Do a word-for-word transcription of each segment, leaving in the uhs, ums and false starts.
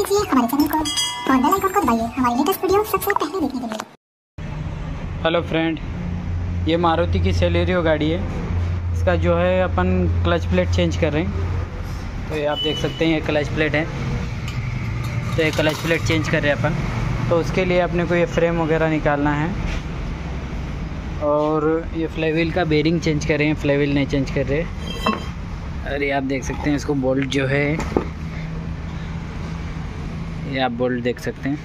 कीजिए हमारे चैनल को और बेल आइकन को दबाइए हमारी लेटेस्ट वीडियो सबसे पहले देखने के लिए। हेलो फ्रेंड, ये मारुति की सेलेरियो गाड़ी है। इसका जो है अपन क्लच प्लेट चेंज कर रहे हैं। तो ये आप देख सकते हैं, ये क्लच प्लेट है। तो ये क्लच प्लेट चेंज कर रहे हैं अपन। तो उसके लिए अपने को ये फ्रेम वगैरह निकालना है और ये फ्लाईव्हील का बेरिंग चेंज कर रहे हैं। फ्लाईव्हील नहीं चेंज कर रहे। और ये आप देख सकते हैं, इसको बोल्ट जो है, ये आप बोल्ट देख सकते हैं।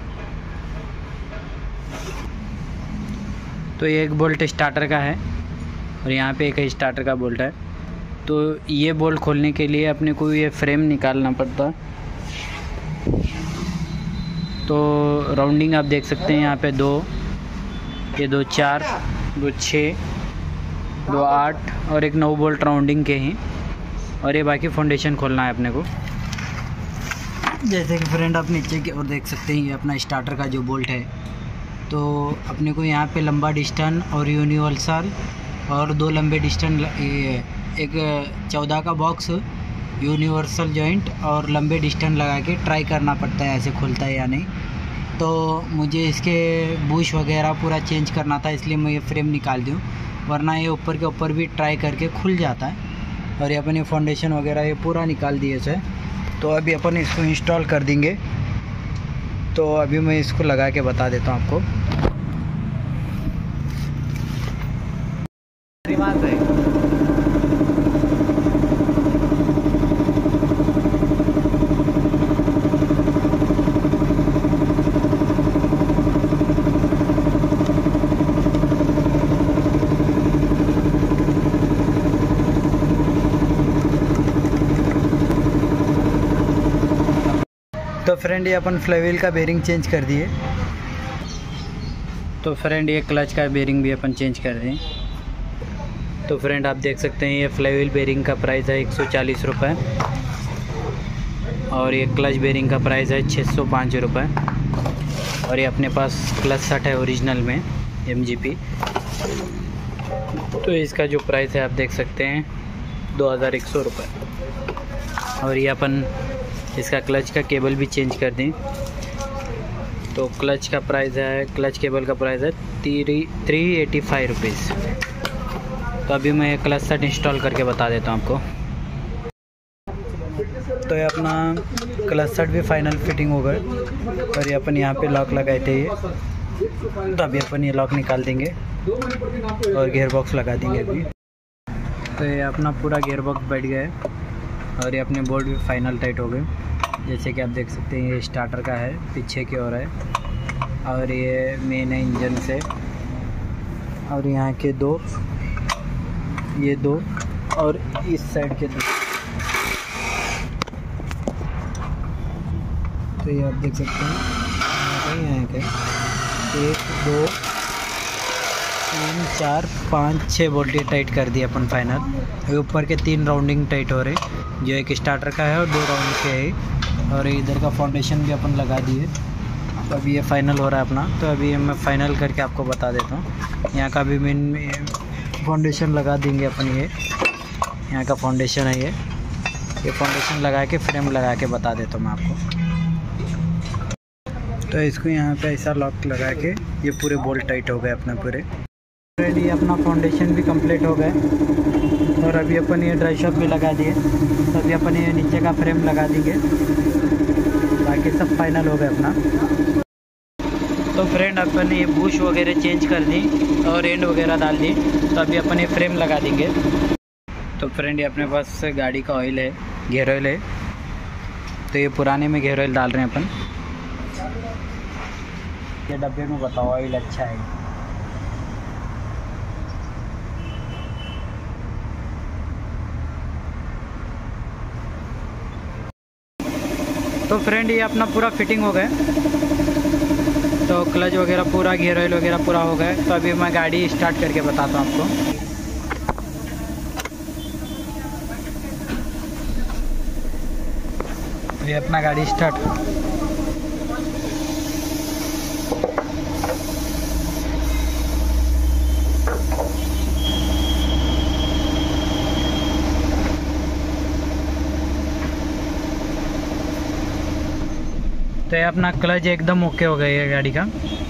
तो ये एक बोल्ट स्टार्टर का है और यहाँ पे एक स्टार्टर का बोल्ट है। तो ये बोल्ट खोलने के लिए अपने को ये फ्रेम निकालना पड़ता। तो राउंडिंग आप देख सकते हैं, यहाँ पे दो, ये दो चार, दो छः, दो आठ और एक नौ बोल्ट राउंडिंग के ही। और ये बाकी फाउंडेशन खोलना है अपने को। जैसे कि फ्रेंड आप नीचे की ओर देख सकते हैं, ये अपना स्टार्टर का जो बोल्ट है। तो अपने को यहाँ पे लंबा डिस्टेंस और यूनिवर्सल और दो लंबे डिस्टेंस, एक चौदह का बॉक्स यूनिवर्सल जॉइंट और लंबे डिस्टेंस लगा के ट्राई करना पड़ता है ऐसे खुलता है या नहीं। तो मुझे इसके बुश वगैरह पूरा चेंज करना था, इसलिए मैं ये फ्रेम निकाल दूँ, वरना ये ऊपर के ऊपर भी ट्राई करके खुल जाता है। और ये अपनी फाउंडेशन वगैरह ये पूरा निकाल दिए से। तो अभी अपन इसको इंस्टॉल कर देंगे। तो अभी मैं इसको लगा के बता देता हूँ आपको। तो फ्रेंड ये अपन फ्लाईव्हील का बेरिंग चेंज कर दिए। तो फ्रेंड ये क्लच का बेरिंग भी अपन चेंज कर दें। तो फ्रेंड आप देख सकते हैं, ये फ्लाईव्हील बेरिंग का प्राइस है एक सौ चालीस रुपये और ये क्लच बेरिंग का प्राइस है छः सौ पाँच रुपये। और ये अपने पास क्लच सेट है ओरिजिनल में एम जी पी। तो इसका जो प्राइस है आप देख सकते हैं दो हज़ार एक सौ रुपये। और ये अपन इसका क्लच का केबल भी चेंज कर दें। तो क्लच का प्राइस है, क्लच केबल का प्राइस है three three eighty five rupees. तो अभी मैं क्लच सेट इंस्टॉल करके बता देता हूँ आपको। तो ये अपना क्लच सेट भी फाइनल फिटिंग हो गए और ये अपन यहाँ पे लॉक लगाए थे ये। तो अभी अपन ये लॉक निकाल देंगे और गियर बॉक्स लगा देंगे अभी। तो ये अपना पूरा गियर बॉक्स बैठ गया है और ये अपने बोल्ट भी फाइनल टाइट हो गए। जैसे कि आप देख सकते हैं, ये स्टार्टर का है, पीछे की ओर है और ये मेन है इंजन से। और यहाँ के दो, ये दो और इस साइड के दो। तो ये आप देख सकते हैं, यहाँ के एक, दो, तीन, चार, पाँच, छः बोल्ट टाइट कर दिए अपन फाइनल। ऊपर के तीन राउंडिंग टाइट हो रहे, जो एक स्टार्टर का है और दो राउंड के है। और इधर का फाउंडेशन भी अपन लगा दिए। तो अभी ये फाइनल हो रहा है अपना। तो अभी मैं फाइनल करके आपको बता देता हूँ। यहाँ का भी मेन फाउंडेशन लगा देंगे अपन। ये यहाँ का फाउंडेशन है, ये ये फाउंडेशन लगा के फ्रेम लगा के बता देता हूँ मैं आपको। तो इसको यहाँ पे ऐसा लॉक लगा के ये पूरे बोल्ट टाइट हो गए अपने पूरे। ऑलरेडी अपना फाउंडेशन भी कंप्लीट हो गए और अभी अपन ये ड्राई शॉप भी लगा दिए। तो अभी अपन ये नीचे का फ्रेम लगा देंगे, बाकी सब फाइनल हो गए अपना। तो फ्रेंड अपन ने ये बुश वगैरह चेंज कर दी और एंड वगैरह डाल दी। तो अभी अपन ये फ्रेम लगा देंगे। तो फ्रेंड ये अपने पास गाड़ी का ऑयल है, गेयर ऑयल है। तो ये पुराने में गेयर ऑयल डाल रहे हैं अपन। ये डब्बे में बताओ ऑयल अच्छा है। तो फ्रेंड ये अपना पूरा फिटिंग हो गया। तो क्लच वगैरह पूरा, गियर ऑयल वगैरह पूरा हो गया। तो अभी मैं गाड़ी स्टार्ट करके बताता हूँ आपको। ये अपना गाड़ी स्टार्ट। तो ये अपना क्लच एकदम ओके हो गया है गाड़ी का।